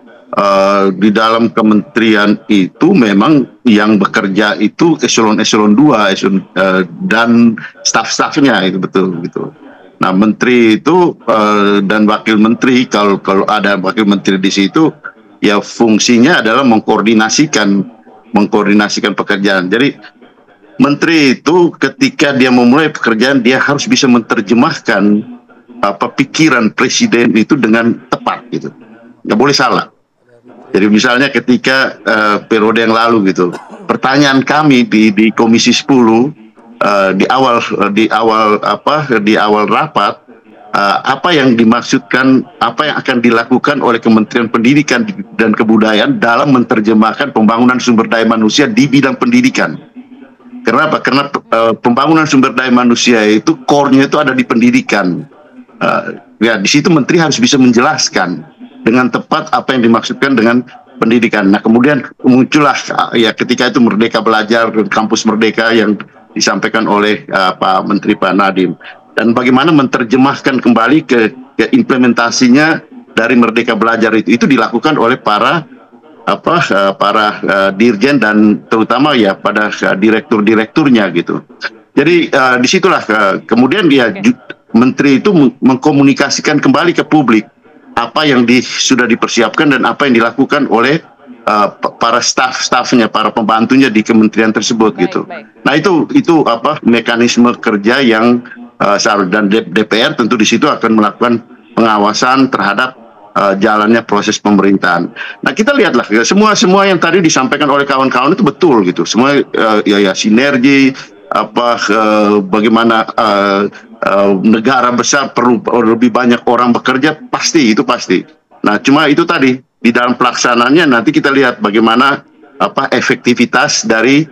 eh, di dalam kementerian itu memang yang bekerja itu eselon-eselon dua eselon, eh, dan staf-stafnya itu betul gitu. Nah, menteri itu uh, dan wakil menteri kalau kalau ada wakil menteri di situ ya fungsinya adalah mengkoordinasikan mengkoordinasikan pekerjaan. Jadi menteri itu ketika dia memulai pekerjaan dia harus bisa menerjemahkan apa pikiran presiden itu dengan tepat gitu. Nggak boleh salah. Jadi misalnya ketika uh, periode yang lalu gitu, pertanyaan kami di di Komisi sepuluh Uh, di awal uh, di awal apa di awal rapat uh, apa yang dimaksudkan apa yang akan dilakukan oleh Kementerian Pendidikan dan Kebudayaan dalam menerjemahkan pembangunan sumber daya manusia di bidang pendidikan. Kenapa? Karena uh, pembangunan sumber daya manusia itu core-nya itu ada di pendidikan. Uh, ya di situ menteri harus bisa menjelaskan dengan tepat apa yang dimaksudkan dengan pendidikan. Nah, kemudian muncullah uh, ya ketika itu Merdeka Belajar dan Kampus Merdeka yang disampaikan oleh uh, Pak Menteri Pak Nadiem, dan bagaimana menerjemahkan kembali ke, ke implementasinya dari Merdeka Belajar itu itu dilakukan oleh para apa uh, para uh, dirjen dan terutama ya pada uh, direktur-direkturnya gitu. Jadi uh, disitulah uh, kemudian dia okay. menteri itu mengkomunikasikan kembali ke publik apa yang di, sudah dipersiapkan dan apa yang dilakukan oleh Uh, para staf-stafnya, para pembantunya di kementerian tersebut baik, gitu. Baik. Nah itu itu apa mekanisme kerja yang uh, dan D P R tentu di situ akan melakukan pengawasan terhadap uh, jalannya proses pemerintahan. Nah kita lihatlah ya, semua semua yang tadi disampaikan oleh kawan-kawan itu betul gitu. Semua uh, ya, ya sinergi apa uh, bagaimana uh, uh, negara besar perlu lebih banyak orang bekerja pasti itu pasti. Nah cuma itu tadi. Di dalam pelaksanaannya nanti kita lihat bagaimana apa efektivitas dari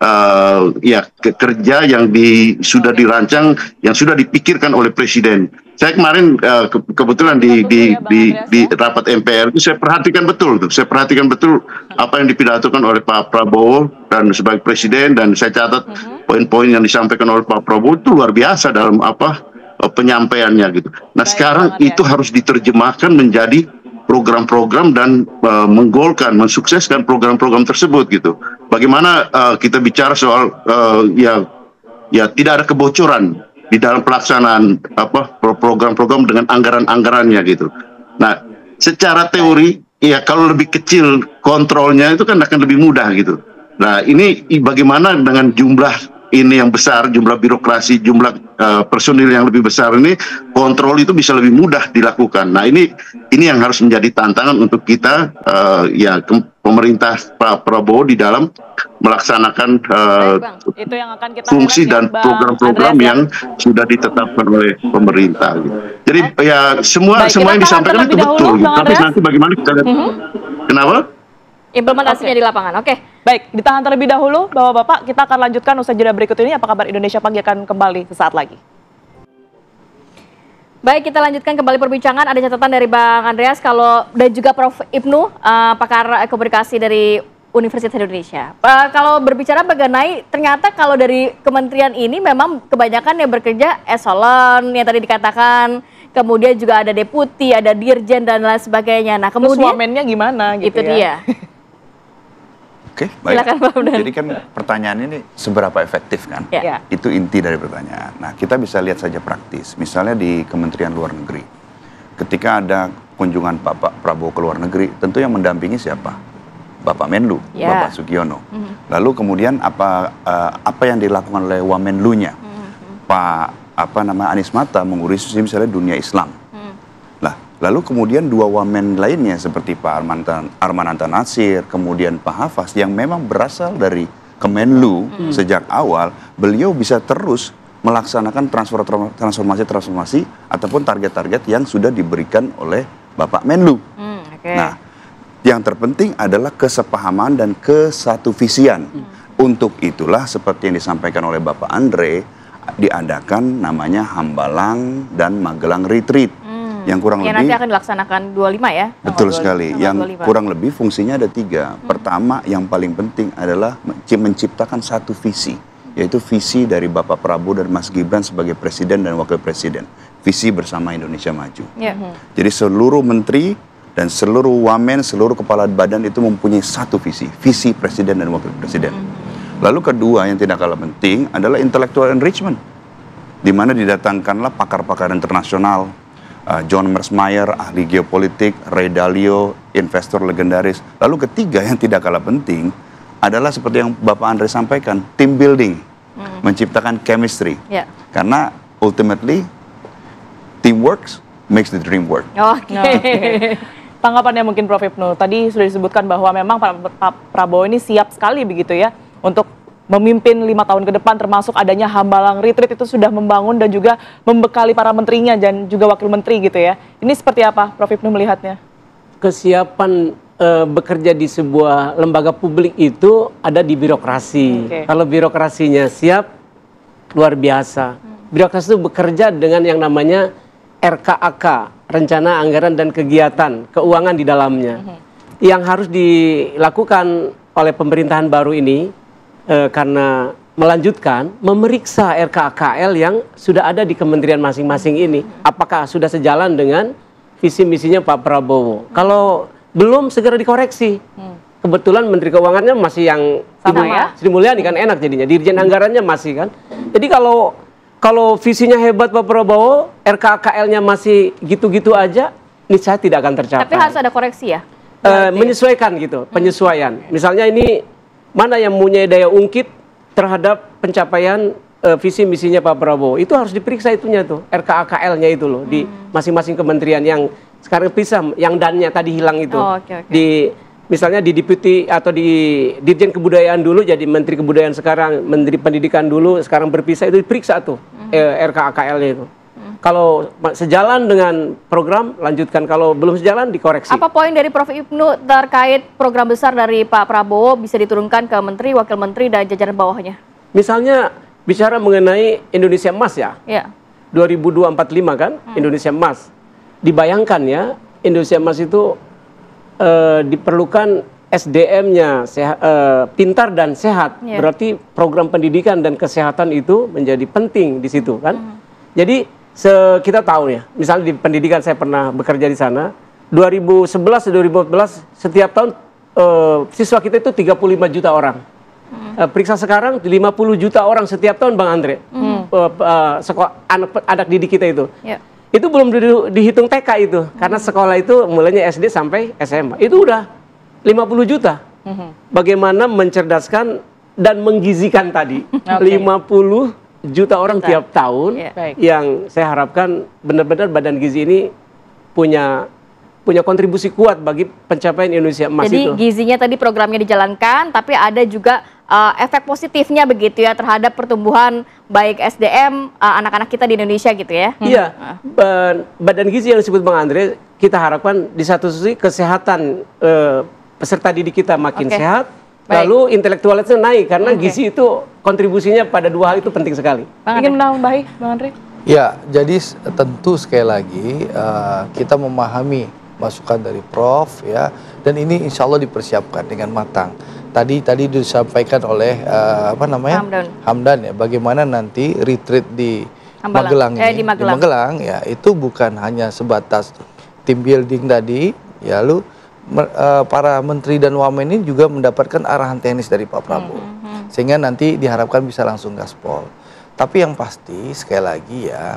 uh, ya kerja yang di, sudah dirancang, yang sudah dipikirkan oleh presiden. Saya kemarin uh, ke, kebetulan di di, di di rapat M P R itu saya perhatikan betul tuh, saya perhatikan betul apa yang dipidatokan oleh Pak Prabowo dan sebagai presiden, dan saya catat poin-poin yang disampaikan oleh Pak Prabowo itu luar biasa dalam apa penyampaiannya gitu. Nah sekarang itu harus diterjemahkan menjadi program-program dan uh, menggolkan, mensukseskan program-program tersebut gitu. Bagaimana uh, kita bicara soal uh, ya ya tidak ada kebocoran di dalam pelaksanaan apa program-program dengan anggaran-anggarannya gitu. Nah, secara teori ya kalau lebih kecil kontrolnya itu kan akan lebih mudah gitu. Nah, ini bagaimana dengan jumlah ini yang besar, jumlah birokrasi, jumlah uh, personil yang lebih besar ini, kontrol itu bisa lebih mudah dilakukan. Nah, ini ini yang harus menjadi tantangan untuk kita, uh, ya pemerintah Pak Prabowo di dalam melaksanakan uh, Baik, itu yang akan kita fungsi ya, dan program-program yang sudah ditetapkan oleh pemerintah. Gitu. Jadi eh? ya semua Baik, semua yang disampaikan itu betul. Gitu. Tapi nanti bagaimana kita lihat? Mm-hmm. Kenapa? Implementasinya okay. di lapangan. Oke. Okay. Baik, ditahan terlebih dahulu, Bapak-bapak. Kita akan lanjutkan usaha jeda berikut ini. Apa kabar Indonesia Pagi akan kembali sesaat lagi. Baik, kita lanjutkan kembali perbincangan. Ada catatan dari Bang Andreas kalau dan juga Prof Ibnu, uh, pakar komunikasi dari Universitas Indonesia. Uh, kalau berbicara mengenai ternyata kalau dari kementerian ini memang kebanyakan yang bekerja eselon yang tadi dikatakan. Kemudian juga ada deputi, ada dirjen dan lain sebagainya. Nah, kemudian terus wamennya gimana gitu itu ya? dia. Oke, baik. Silakan, Pak Hamdan. Jadi kan pertanyaan ini seberapa efektif kan? Ya. Itu inti dari pertanyaan. Nah, kita bisa lihat saja praktis. Misalnya di Kementerian Luar Negeri. Ketika ada kunjungan Bapak Prabowo ke luar negeri, tentu yang mendampingi siapa? Bapak Menlu, ya. Bapak Sugiono. Mm-hmm. Lalu kemudian apa uh, apa yang dilakukan oleh Wamenlunya? Mm-hmm. Pak apa nama Anies Mata mengurusi misalnya dunia Islam. Hmm. Nah, lalu kemudian dua wamen lainnya seperti Pak Armantan, Armananta Nasir, kemudian Pak Hafaz yang memang berasal dari Kemenlu hmm. sejak awal, beliau bisa terus melaksanakan transfer transformasi-transformasi ataupun target-target yang sudah diberikan oleh Bapak Menlu. Hmm, okay. Nah, yang terpenting adalah kesepahaman dan kesatuvisian. Hmm. Untuk itulah seperti yang disampaikan oleh Bapak Andre, diadakan namanya Hambalang dan Magelang Retreat hmm. yang kurang yang lebih nanti akan dilaksanakan dua puluh lima ya. Betul sekali. Yang dua puluh lima. Kurang lebih fungsinya ada tiga. Hmm. Pertama yang paling penting adalah menciptakan satu visi, yaitu visi dari Bapak Prabowo dan Mas Gibran sebagai presiden dan wakil presiden. Visi bersama Indonesia Maju. Yeah. Hmm. Jadi seluruh menteri dan seluruh wamen, seluruh kepala badan itu mempunyai satu visi, visi presiden dan wakil presiden. Hmm. Lalu kedua yang tidak kalah penting adalah intellectual enrichment, di mana didatangkanlah pakar-pakar internasional, uh, John Mersmayer, ahli geopolitik, Ray Dalio, investor legendaris. Lalu ketiga yang tidak kalah penting adalah seperti yang Bapak Andre sampaikan, team building, hmm. menciptakan chemistry. Yeah. Karena ultimately teamwork makes the dream work. Oke. Okay. Okay. Tanggapannya mungkin Prof Ibnu, tadi sudah disebutkan bahwa memang Pak Prabowo ini siap sekali begitu ya untuk memimpin lima tahun ke depan, termasuk adanya Hambalang Retreat itu sudah membangun dan juga membekali para menterinya dan juga wakil menteri gitu ya. Ini seperti apa Prof Ibnu melihatnya? Kesiapan e, bekerja di sebuah lembaga publik itu ada di birokrasi. Okay. Kalau birokrasinya siap, luar biasa. Birokrasi itu bekerja dengan yang namanya R K A K, Rencana Anggaran dan Kegiatan, keuangan di dalamnya. Mm-hmm. Yang harus dilakukan oleh pemerintahan baru ini, E, karena melanjutkan memeriksa R K A K L yang sudah ada di kementerian masing-masing ini, apakah sudah sejalan dengan visi misinya Pak Prabowo. Hmm. Kalau belum, segera dikoreksi. Hmm. Kebetulan Menteri Keuangannya masih yang sama ya, Sri Mulyani kan enak jadinya, Dirjen Anggarannya masih kan. Jadi kalau kalau visinya hebat Pak Prabowo, R K A K L-nya masih gitu-gitu aja, ini saya tidak akan tercapai. Tapi harus ada koreksi ya? E, menyesuaikan gitu, hmm. penyesuaian. Misalnya ini mana yang punya daya ungkit terhadap pencapaian uh, visi misinya Pak Prabowo, itu harus diperiksa itunya tuh, R K A K L-nya itu loh, hmm. di masing-masing kementerian yang sekarang pisah, yang dannya tadi hilang itu. Oh, okay, okay. Di misalnya di Deputi atau di Dirjen Kebudayaan dulu jadi Menteri Kebudayaan, sekarang Menteri Pendidikan dulu, sekarang berpisah, itu diperiksa tuh hmm. eh, R K A K L-nya itu. Kalau sejalan dengan program, lanjutkan. Kalau belum sejalan, dikoreksi. Apa poin dari Prof Ibnu terkait program besar dari Pak Prabowo bisa diturunkan ke menteri, wakil menteri, dan jajaran bawahnya? Misalnya, bicara mengenai Indonesia Emas ya. Ya. dua ribu dua puluh empat lima kan, hmm. Indonesia Emas. Dibayangkan ya, Indonesia Emas itu uh, diperlukan S D M-nya uh, pintar dan sehat. Ya. Berarti program pendidikan dan kesehatan itu menjadi penting di situ kan. Hmm. Jadi, Se kita tahu ya, misalnya di pendidikan saya pernah bekerja di sana, dua ribu sebelas dua ribu empat belas setiap tahun uh, siswa kita itu tiga puluh lima juta orang. Hmm. Uh, periksa sekarang lima puluh juta orang setiap tahun Bang Andre. Hmm. uh, uh, sekolah anak anak didik kita itu. Ya. Itu belum di, dihitung T K itu, hmm. karena sekolah itu mulainya S D sampai S M A. Itu udah lima puluh juta. Hmm. Bagaimana mencerdaskan dan menggizikan tadi. Okay. lima puluh juta orang Juta. tiap tahun, yeah. yang saya harapkan benar-benar Badan Gizi ini punya punya kontribusi kuat bagi pencapaian Indonesia Emas. Jadi itu. gizinya tadi programnya dijalankan, tapi ada juga uh, efek positifnya begitu ya terhadap pertumbuhan baik S D M anak-anak uh, kita di Indonesia gitu ya. Iya, hmm. Badan Gizi yang disebut Bang Andre, kita harapkan di satu sisi kesehatan uh, peserta didik kita makin okay. sehat, baik. Lalu intelektualitasnya naik karena okay. gizi itu kontribusinya pada dua hal itu penting sekali. Bang Ingin menambahi, Bang Andre? Ya, jadi tentu sekali lagi uh, kita memahami masukan dari Prof ya, dan ini insya Allah dipersiapkan dengan matang. Tadi tadi disampaikan oleh uh, apa namanya Hamdan. Hamdan ya, bagaimana nanti retreat di Hambalang. Magelang ini, eh, di Magelang. di Magelang ya, itu bukan hanya sebatas team building tadi, ya lu uh, para menteri dan wamen ini juga mendapatkan arahan teknis dari Pak Prabowo, hmm, hmm. sehingga nanti diharapkan bisa langsung gaspol. Tapi yang pasti sekali lagi ya,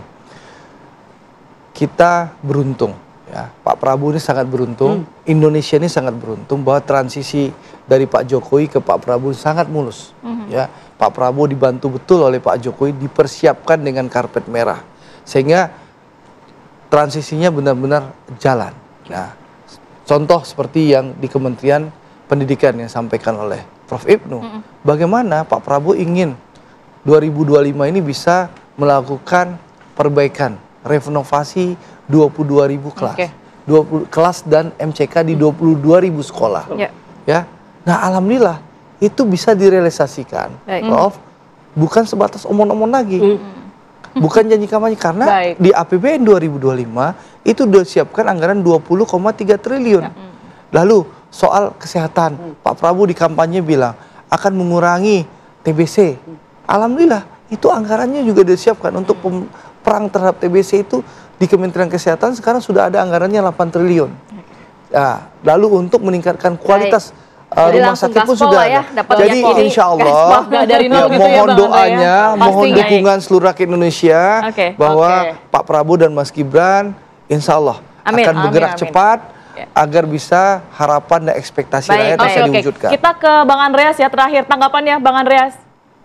kita beruntung. Ya, Pak Prabowo ini sangat beruntung, hmm. Indonesia ini sangat beruntung bahwa transisi dari Pak Jokowi ke Pak Prabowo sangat mulus. Hmm. Ya, Pak Prabowo dibantu betul oleh Pak Jokowi, dipersiapkan dengan karpet merah, sehingga transisinya benar-benar jalan. Nah, contoh seperti yang di Kementerian Pendidikan yang disampaikan oleh Prof Ibnu, hmm. bagaimana Pak Prabowo ingin dua ribu dua puluh lima ini bisa melakukan perbaikan, renovasi dua puluh dua ribu kelas, okay. dua puluh kelas dan M C K di dua puluh dua ribu sekolah, yeah. ya. Nah, alhamdulillah itu bisa direalisasikan, Baik. Prof. Bukan sebatas omong-omong lagi, mm. bukan janji kampanye, karena Baik. di A P B N dua ribu dua puluh lima itu sudah siapkan anggaran dua puluh koma tiga triliun. Yeah. Lalu soal kesehatan, mm. Pak Prabowo di kampanye bilang akan mengurangi T B C. Mm. Alhamdulillah itu anggarannya juga disiapkan untuk perang terhadap T B C itu. Di Kementerian Kesehatan sekarang sudah ada anggarannya delapan triliun. Nah, lalu untuk meningkatkan kualitas uh, rumah sakit pun sudah ya, ada. Jadi insya Allah dari ya, gitu mohon ya, doanya, ya. mohon dukungan seluruh rakyat Indonesia okay. bahwa okay. Pak Prabowo dan Mas Gibran insya Allah amin. akan bergerak amin, amin. cepat ya. agar bisa harapan dan ekspektasi baik, rakyat baik. bisa okay, diwujudkan. Kita ke Bang Andreas ya, terakhir tanggapannya Bang Andreas.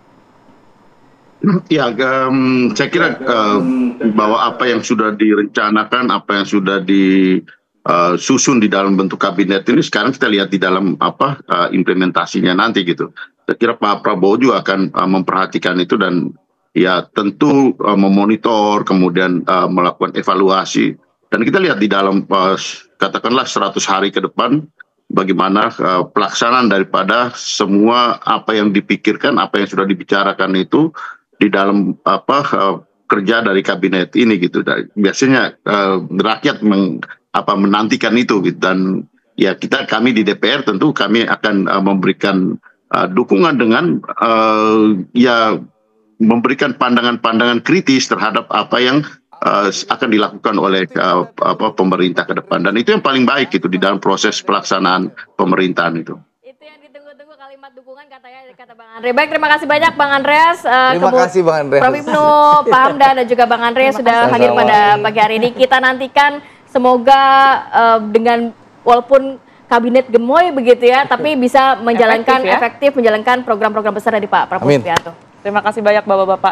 Ya, um, saya kira um, bahwa apa yang sudah direncanakan, apa yang sudah disusun uh, di dalam bentuk kabinet ini, sekarang kita lihat di dalam apa uh, implementasinya nanti gitu. Saya kira Pak Prabowo juga akan uh, memperhatikan itu dan ya tentu uh, memonitor, kemudian uh, melakukan evaluasi. Dan kita lihat di dalam uh, katakanlah seratus hari ke depan, bagaimana uh, pelaksanaan daripada semua apa yang dipikirkan, apa yang sudah dibicarakan itu di dalam apa uh, kerja dari kabinet ini gitu. Dan biasanya uh, rakyat meng, apa menantikan itu gitu. Dan ya kita kami di D P R tentu kami akan uh, memberikan uh, dukungan dengan uh, ya memberikan pandangan-pandangan kritis terhadap apa yang uh, akan dilakukan oleh uh, apa pemerintah ke depan. Dan itu yang paling baik gitu di dalam proses pelaksanaan pemerintahan itu. Kalimat dukungan katanya kata Bang Andre. Baik, terima kasih banyak Bang Andreas. Uh, terima kasih Bang Andreas. Prof Ibnu, Pak Hamdan dan juga Bang Andre sudah kasih. hadir pada pagi hari ini. Kita nantikan semoga uh, dengan walaupun kabinet gemoy begitu ya, tapi bisa menjalankan efektif, ya? efektif menjalankan program-program besar dari Pak Prabowo Subianto. Terima kasih banyak Bapak-bapak.